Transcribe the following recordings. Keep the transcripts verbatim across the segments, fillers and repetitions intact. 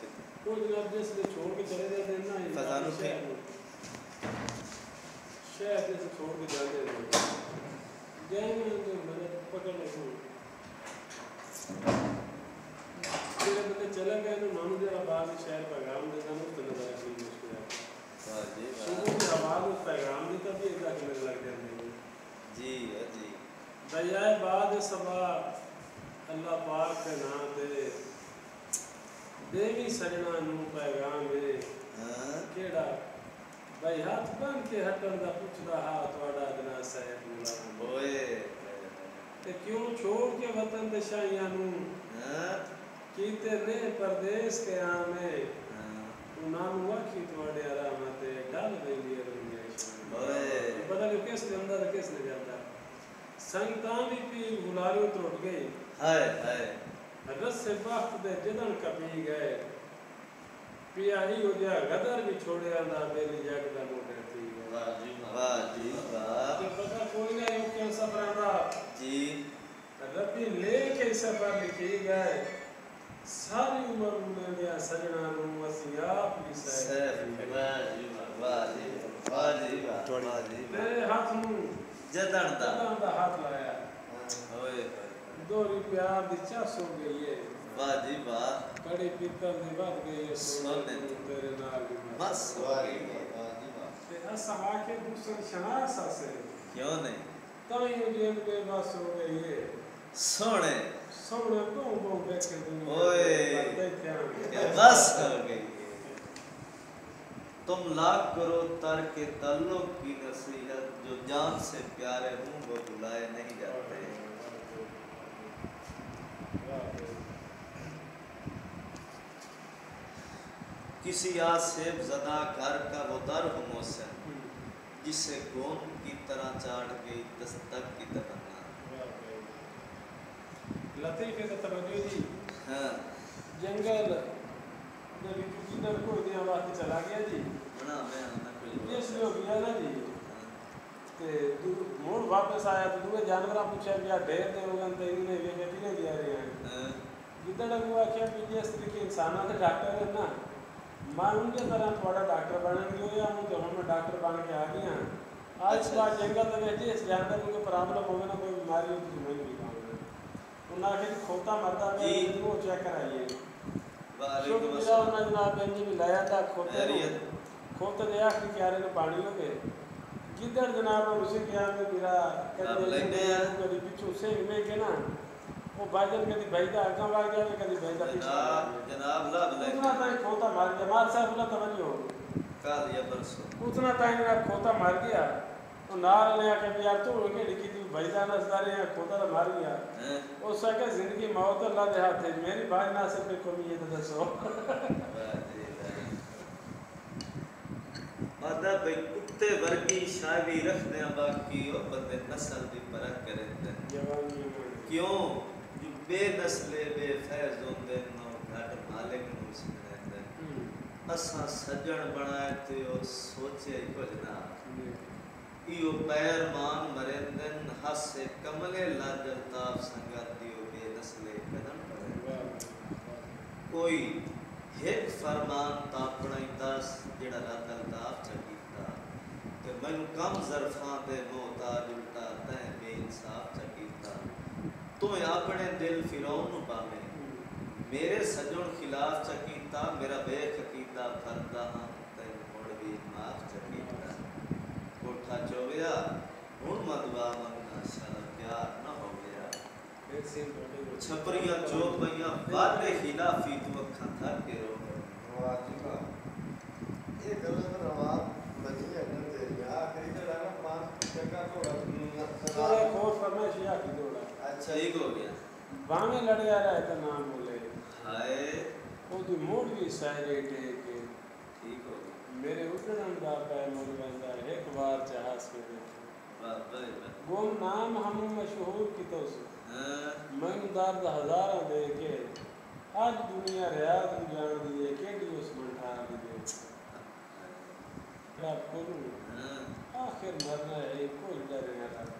وہ جناب جس نے چھوڑ کے چلے جاتے ہیں نا فضان اٹھے شہر جیسے چھوڑ کے جاتے ہیں جائیں گے تو میں پکڑ لگوں پھر بندے چلے گئے تو مانو جرا بعد شہر پیغام دیتا ہوں تو نظر آتی مشکل ہے صبح کی آواز اس پیغام دیتا بھی ایک لاکھ لگ لگ جاتے ہیں جی جی دریائے بعد صبح اللہ پاک کے نام دے دیوی سجنا نو پیغام ہے کیڑا بھائی ہاتھ بن کے ہٹن دا پوچھدا ہاتھ واڑا دنا صاحب مولا اوئے تے کیوں چھوڑ کے وطن دے شاہیاں نو کیتے نے پردیس کے آمے انہاں نو آکھی تواڈے آرام تے ڈال ویندی رہندی اوئے پتہ نہیں کس دے اندر کس نے جاتا سنگتاں بھی پی غلاریوں ٹوٹ گئی ہائے ہائے رس سے وقت دے جدن کپی گئے پیا ہی ہو جا غدر بھی چھوڑے آندا بیلی جگ دا موٹے تھی واہ جی واہ جی واہ تے پتہ کوئی نہ یوں کیوں سفر دا جی ربی لے کے سفر لکھی گئے ساری عمر میں گیا سجنا نو اسی آپ بھی سیف واہ جی واہ جی واہ جی واہ جی تیرے ہاتھ نو جدن دا جدن دا ہاتھ لایا اوئے دوری پیار دی چاس ہو گئی ہے واہ جی واہ کڑی پیتل دی بات گئی ہے سونے تیرے نال بھی بس واہ جی تے اسا آکے دوسرے شناس سے کیوں نہیں تائیں جیب بے بس ہو گئی ہے سونے سونے بوں بوں بیٹھے دنیا اوئے کہ بس ہو گئی تم لاکھ کرو ترک تعلق کی نصیحت جو جان سے پیارے ہوں وہ بلائے نہیں جاتے کسی آسیب زدہ گھر کا وہ در ہو محسن جسے گون کی طرح چاڑ گئی دستک کی تمنا لطیفے کا توجہ جی ہاں جنگل نبی کی در کو دیا وقت چلا گیا جی بنا میں ہمیں کوئی اس لیے گیا نا جی تے موڑ واپس آیا تو دوے جانورہ پوچھا گیا ڈھیر دے ہوگا تے انہیں یہ کہتی نہیں دیا رہے ہیں جدہ لگو آکھیا کہ جس طریقے انسانہ کے ڈاکٹر ہے نا میں ان کے طرح تھوڑا ڈاکٹر بننے گیا یا ہوں تو ہم میں ڈاکٹر بن کے آ گیا آج بات جنگل تو بیٹھے اس جانور کو پرابلم ہوگا نا کوئی بیماری ہوگی تو میں نہیں کھاؤں گا انہوں نے آخر کھوتا مردا میں وہ چیک کرائیے شکر میرا انہوں نے جناب انجی بھی لایا تھا کھوتے کھوتے دے آخری کیارے نے پانی ہو گئے جدھر جناب اور اسے کیا میں میرا کدی پچھو سے میں کہ نا وہ بھاجن کدی بھائیدہ آگاں باگ گیا میں کدی بھائیدہ پیچھے جناب لاب لے اتنا تائیں کھوتا مار گیا مار صاحب اللہ توجہ ہو کہا دیا برسو اتنا تائیں جناب کھوتا مار گیا تو نار نے آکے بھی یار تو ہوگے لکھی تھی بھائیدہ نسدارے ہیں کھوتا تو مار گیا اس سے کہ زندگی موت اللہ دے ہاتھ ہے میری بھائی ناصر پہ کمی یہ تو دسو مادہ بھئی کتے ورگی شاعری رکھنے باقی اور بندے نسل بھی پرک کریں دیں کیوں جو بے نسلے بے فیض ہوندے نو گھٹ مالک نو سکھنے دیں اساں سجن بنائے تھے اور سوچے ہی کچھ نہ ایو پیر مان مرندن حس کملے لاجل تاپ سنگت دیو بے نسلے قدم پڑے کوئی ایک فرمان تاپڑائی دس جڑا رات الطاف چکیتا کہ من کم ظرفاں دے محتاج الٹا تیں بے انصاف چکیتا تو اپنے دل فرعون نو پاوے میرے سجن خلاف چکیتا میرا بے عقیدہ پھردا ہاں تے مڑ بھی معاف چکیتا کوٹھا چویا ہن مدوا منگنا شالا پیار نہ ہو گیا چھپریاں چوک پئیاں واٹے خلافی تو اکھاں تھا کے رو واجبہ یہ گلت رواب بچی ہے نہ تیری آخری جڑا نا پانچ جگہ تھوڑا تھوڑا خوف کرنا شیعہ کی دوڑا اچھا ٹھیک ہو گیا بانے لڑے آ رہا ہے تو نام بولے ہائے وہ دی موڑ بھی سائرے ٹے کے ٹھیک ہو گیا میرے اٹھنم دا پہ موڑ بندہ ایک بار چہاس کے دیکھو وہ نام ہم مشہور کی تو سے میں دار دا ہزارہ دے کے آج دنیا ریاض میں جان دیئے کیڑی اس منٹھار دیئے رب کروں آخر مرنا ہے کوئی ڈر نہ رہا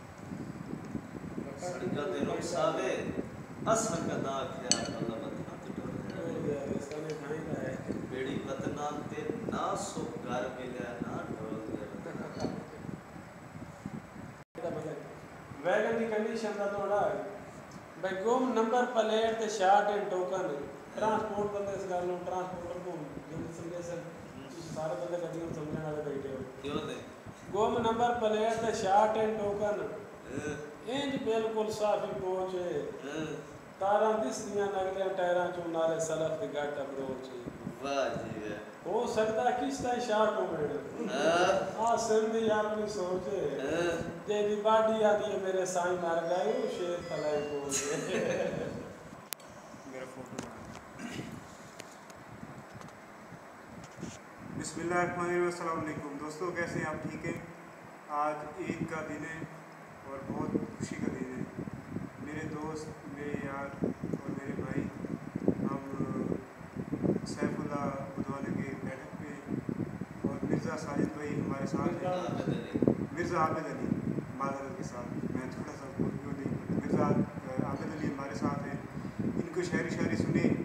سڑکہ دے رخصاوے اسحق دا خیال اللہ بدنا ना सुख घर मिला ना ढोल गया वैगन की कंडीशन का थोड़ा भाई गुम नंबर प्लेट ते शार्ट एंड टोकन ट्रांसपोर्ट बंदे इस गल नु ट्रांसपोर्टर को जल्दी समझे सर सारे बंदे गड्डियों समझने वाले बैठे हो क्यों दे गुम नंबर प्लेट ते शार्ट एंड टोकन इंज बिल्कुल साफी पहुंचे तारा दिसदियां नगले टायरां चों नाले सलफ दी गट अप्रोच वाह जी वाह हो सकता किस तरह शार्ट हो गए हाँ सिंधी अपनी सोचे जेदी बाडी आती है मेरे साईं मर गए वो शेर फलाई बोल मेरा फोटो बिस्मिल्लाहिर्रहमानिर्रहीम अस्सलाम वालेकुम दोस्तों, कैसे हैं आप? ठीक हैं? आज ईद का दिन है और बहुत खुशी का दिन है। मेरे दोस्त, मेरे यार और मेरे भाई हम सैफुल्ला बुधवाने के बैठक पे और मिर्ज़ा साजिद भाई हमारे साथ हैं, मिर्ज़ा आबिद अली माजरत के साथ, मैं थोड़ा सा बोल क्यों नहीं, मिर्ज़ा आबिद अली हमारे साथ हैं। इनको शायरी शायरी सुने